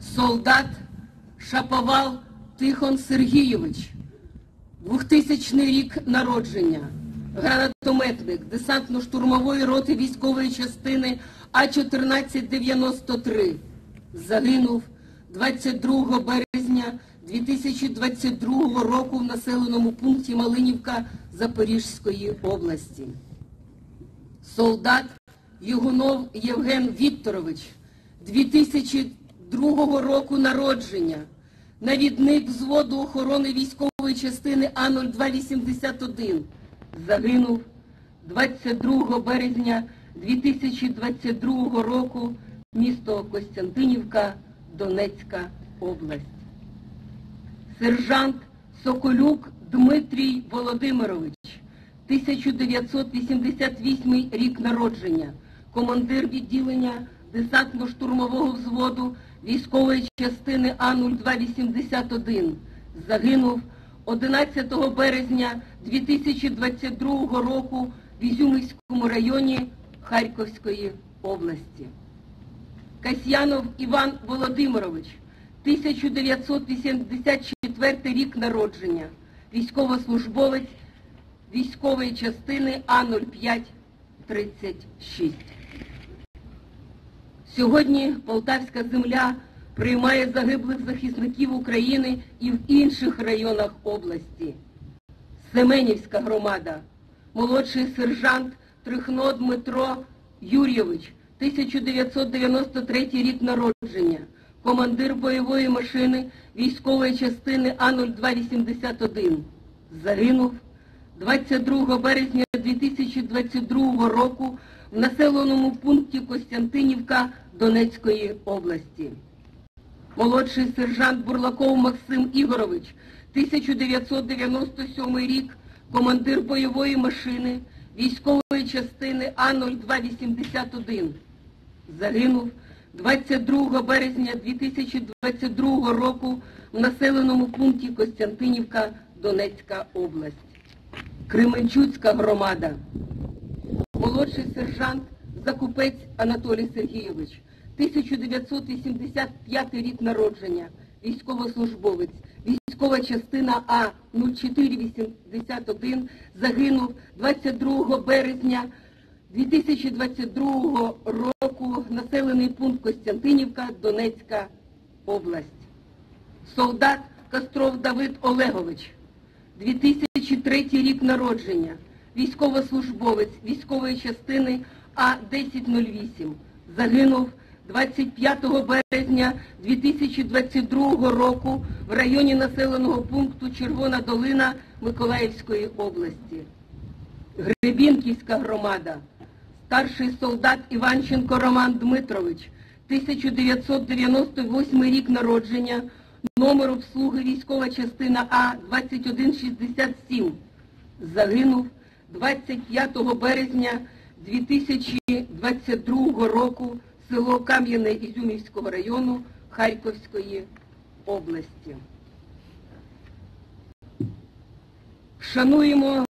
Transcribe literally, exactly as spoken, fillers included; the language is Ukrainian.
солдат Шаповал Тихон Сергійович, двохтисячний рік народження, гранатометник десантно-штурмової роти військової частини А чотирнадцять дев'яносто три, загинув двадцять другого березня дві тисячі двадцять другого року в населеному пункті Малинівка Запорізької області. Солдат Югунов Євген Вікторович, дві тисячі другого року народження, навідник взводу охорони військової частини А нуль два вісімдесят один, загинув двадцять другого березня дві тисячі двадцять другого року, місто Костянтинівка, Донецька область. Сержант Соколюк Дмитрій Володимирович, тисяча дев'ятсот вісімдесят восьмий рік народження, командир відділення десантно-штурмового взводу військової частини А нуль два вісімдесят один, загинув одинадцятого березня дві тисячі двадцять другого року в Ізюмівському районі Харківської області. Касьянов Іван Володимирович, тисяча дев'ятсот вісімдесят четвертий рік народження, військовослужбовець військової частини А нуль п'ять тридцять шість. Сьогодні Полтавська земля приймає загиблих захисників України і в інших районах області. Семенівська громада, молодший сержант Трихно Дмитро Юрійович, тисяча дев'ятсот дев'яносто третій рік народження, командир бойової машини військової частини А нуль два вісімдесят один, загинув двадцять другого березня дві тисячі двадцять другого року в населеному пункті Костянтинівка Донецької області. Молодший сержант Бурлаков Максим Ігорович, тисяча дев'ятсот дев'яносто сьомий рік, командир бойової машини військової частини А нуль два вісімдесят один, загинув двадцять другого березня дві тисячі двадцять другого року в населеному пункті Костянтинівка, Донецька область. Кременчуцька громада, молодший сержант Закупець Анатолій Сергійович, тисяча дев'ятсот вісімдесят п'ятий рік народження, військовослужбовець, військова частина А нуль чотири вісімдесят один, загинув двадцять другого березня дві тисячі двадцять другого року, населений пункт Костянтинівка, Донецька область. Солдат Костров Давид Олегович, дві тисячі третій рік народження, військовослужбовець військової частини А десять нуль вісім, загинув двадцять п'ятого березня дві тисячі двадцять другого року в районі населеного пункту Червона Долина Миколаївської області. Гребінківська громада, старший солдат Іванченко Роман Дмитрович, тисяча дев'ятсот дев'яносто восьмий рік народження, номер обслуги військова частина А двадцять один шістдесят сім, загинув двадцять п'ятого березня дві тисячі двадцять другого року, село Кам'яне Ізюмівського району Харківської області. Шануємо